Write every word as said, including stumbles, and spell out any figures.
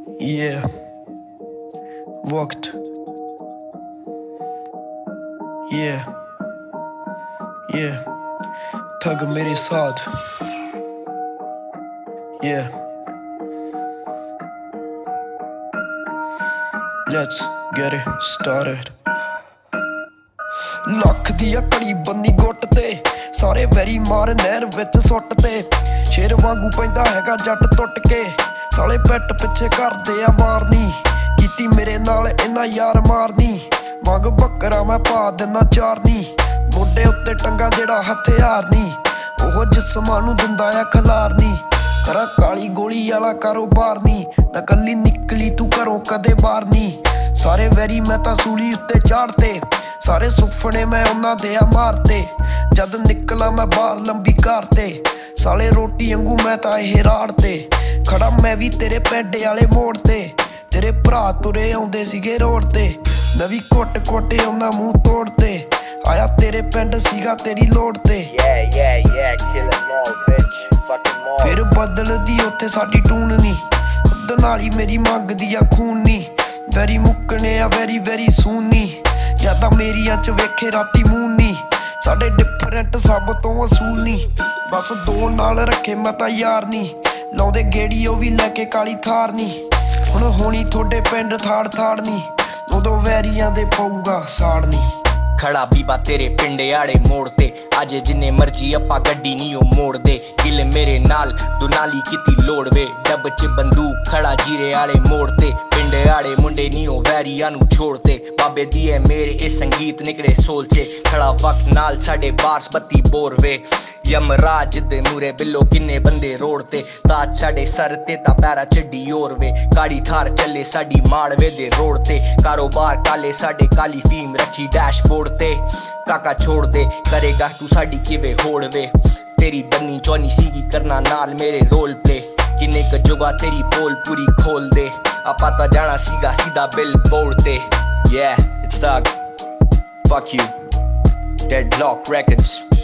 ये वक्त ये ये थक मेरे साथ ये Let's get it started। Lakh ਦੀਆਂ ਘੜੀ ਬੰਨੀ ਗੁੱਟ ਤੇ ਸਾਰੇ ਵੈਰੀ ਮਾਰ ਨਹਿਰ ਵਿੱਚ ਸੁੱਟ ਤੇ ਸ਼ੇਰ ਵਾਂਗੂ ਪੈਂਦਾ ਹੈਗਾ ਜੱਟ ਟੁੱਟ ਕੇ ਸਾਲੇ ਪਿੱਟ ਪਿੱਛੇ ਕਰਦੇ ਆ ਵਾਰਨੀ ਕੀਤੀ ਮੇਰੇ ਨਾਲ ਇਹਨਾਂ ਯਾਰ ਮਾਰਨੀ ਮੰਗ ਬੱਕਰਾ ਮੈਂ ਪਾ ਦਿੰਦਾ ਚਾਰਨੀ ਮੋਢੇ ਉੱਤੇ ਟੰਗਾ ਜਿਹੜਾ ਹਥਿਆਰ ਨੀ ਉਹ ਜਿਸਮਾਂ ਨੂੰ ਦਿੰਦਾ ਆ ਖਲਾਰਨੀ ਕਰਾਂ ਕਾਲੀ ਗੋਲੀ ਵਾਲਾ ਕਾਰੋਬਾਰ ਨੀ ਨਾ ਕੱਲੀ ਨਿਕਲੀ ਤੂੰ ਘਰੋਂ ਕਦੇ ਬਾਹਰ ਨੀ ਸਾਰੇ ਵੈਰੀ ਮੈਂ ਤਾਂ ਸੂਲੀ ਉੱਤੇ ਚਾੜਤੇ ਸਾਰੇ ਸੁਪਨੇ ਮੈਂ ਉਹਨਾਂ ਦੇ ਆ ਮਾਰਤੇ ਜਦ ਨਿਕਲਾਂ ਮੈਂ ਬਾਹਰ ਲੰਬੀ ਕਾਰ ਤੇ ਸਾਲੇ ਰੋਟੀ ਵਾਂਗੂ ਮੈਂ ਤਾਂ ਇਹ ਰਾੜ ਤੇ ਖੜਾ ਮੈਂ ਵੀ ਤੇਰੇ ਪੈਡੇ ਵਾਲੇ ਮੋੜ ਤੇ ਤੇਰੇ ਭਰਾ ਤੁਰੇ ਆਉਂਦੇ ਸੀਗੇ ਰੋਡ ਤੇ ਮੈਂ ਵੀ ਕੁੱਟ ਕੁੱਟ ਉਹਨਾਂ ਮੂੰਹ ਤੋੜ ਤੇ ਆਇਆ ਤੇਰੇ ਪਿੰਡ ਸੀਗਾ ਤੇਰੀ ਲੋੜ ਤੇ yeah yeah yeah kill them all bitch fuck them all ਫਿਰ ਬਦਲਦੀ ਉੱਥੇ ਸਾਡੀ ਟੂਨ ਨੀ ਖੁਦ ਨਾਲ ਹੀ ਮੇਰੀ ਮੰਗਦੀ ਆ ਖੂਨ ਨੀ ਵੈਰੀ ਮੁੱਕਣੇ ਆ ਵੈਰੀ ਵੈਰੀ ਸੂਨ ਨੀ ਜਾਂ ਤਾਂ ਮੇਰੀਆਂ ਚ ਵੇਖੇ ਰਾਤੀ ਮੂਨ ਨੀ ਸਾਡੇ ਡਿਫਰੈਂਟ ਸਭ ਤੋਂ ਅਸੂਲ ਨੀ ਬਸ ਦੋ ਨਾਲ ਰੱਖੇ ਮੈਂ ਤਾਂ ਯਾਰ ਨੀ ਲਾਉਂਦੇ ਗੇੜੀ ਉਹ ਵੀ ਲੈ ਕੇ ਕਾਲੀ ਥਾਰ ਨੀ ਹੁਣ ਹੋਣੀ ਤੁਹਾਡੇ ਪਿੰਡ ਥਾੜ ਥਾੜ ਨੀ ਉਦੋਂ ਵੈਰੀਆਂ ਦੇ ਪਊਗਾ ਸਾੜ ਨੀ ਖੜਾ ਬੀਬਾ ਤੇਰੇ ਪਿੰਡੇ ਆੜੇ ਮੋੜ ਤੇ ਅੱਜ ਜਿੰਨੇ ਮਰਜੀ ਆਪਾਂ ਗੱਡੀ ਨੀ ਉਹ ਮੋੜ ਦੇ ਗਿਲ ਮੇਰੇ ਨਾਲ ਦੁਨਾਲੀ ਕੀਤੀ ਲੋੜ ਵੇ ਡੱਬ ਚ ਬੰਦੂਕ ਖੜਾ ਜੀਰੇ ਆਲੇ ਮੋੜ ਤੇ ਪਿੰਡੇ ਆੜੇ ਮੁੰਡੇ ਨੀ ਉਹ ਵੈਰੀਆਂ ਨੂੰ ਛੋੜਤੇ ਬਾਬੇ ਦੀ ਐ ਮੇਰੇ ਇਹ ਸੰਗੀਤ ਨਿਕਲੇ ਸੋਲ ਚ ਖੜਾ ਵਕਤ ਨਾਲ ਸਾਡੇ ਬਾਰਸ ਬੱਤੀ ਬੋਰ ਵੇ ਯਮਰਾਜ ਦੇ ਮੂਰੇ ਬਿੱਲੋ ਕਿੰਨੇ ਬੰਦੇ ਰੋੜ ਤੇ ਤਾਜ ਸਾਡੇ ਸਰ ਤੇ ਤਾਂ ਪੈਰਾ ਚੱਡੀ ਹੋਰ ਵੇ ਕਾੜੀ ਥਾਰ ਚੱਲੇ ਸਾਡੀ ਮਾੜਵੇ ਦੇ ਰੋੜ ਤੇ ਕਾਰੋਬਾਰ ਕਾਲੇ ਸਾਡੇ ਕਾਲੀ ਫੀਮ ਰੱਖੀ ਡੈਸ਼ਬੋਰਡ ਤੇ ਕਾਕਾ ਛੋੜ ਦੇ ਕਰੇਗਾ ਤੂੰ ਸਾਡੀ ਕਿਵੇਂ ਹੋੜ ਵੇ ਤੇਰੀ ਬੰਨੀ ਚੌਨੀ ਸੀਗੀ ਕਰਨਾ ਨਾਲ ਮੇਰੇ ਰੋਲ ਪਲੇ ਕਿੰਨੇ ਕ ਜੁਗਾ ਤੇਰੀ ਪੋਲ ਪੂਰੀ ਖੋਲ ਦੇ ਆਪਾਂ ਤਾਂ ਜਾਣਾ ਸੀਗਾ ਸਿੱਧਾ ਬਿਲ ਬੋਰਡ ਤੇ yeah it's Thug fuck you Deadlock Records